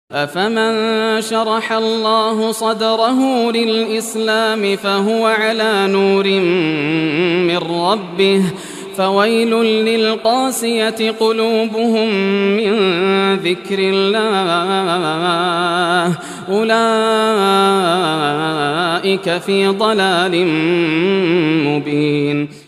أفمن شرح الله صدره للإسلام فهو على نور من ربه فويل للقاسية قلوبهم من ذكر الله أولئك في ضلال مبين.